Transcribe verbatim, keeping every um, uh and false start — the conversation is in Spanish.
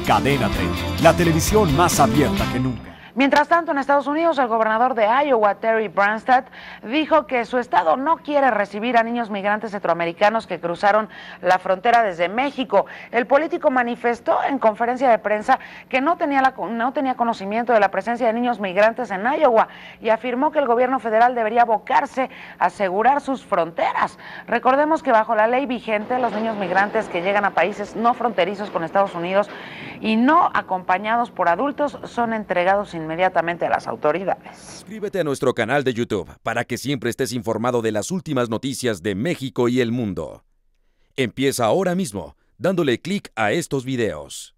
Cadena treinta, la televisión más abierta que nunca. Mientras tanto, en Estados Unidos, el gobernador de Iowa, Terry Branstad, dijo que su estado no quiere recibir a niños migrantes centroamericanos que cruzaron la frontera desde México. El político manifestó en conferencia de prensa que no tenía, la, no tenía conocimiento de la presencia de niños migrantes en Iowa y afirmó que el gobierno federal debería abocarse a asegurar sus fronteras. Recordemos que bajo la ley vigente, los niños migrantes que llegan a países no fronterizos con Estados Unidos y no acompañados por adultos son entregados inmediatamente a las autoridades. Suscríbete a nuestro canal de YouTube para que siempre estés informado de las últimas noticias de México y el mundo. Empieza ahora mismo dándole clic a estos videos.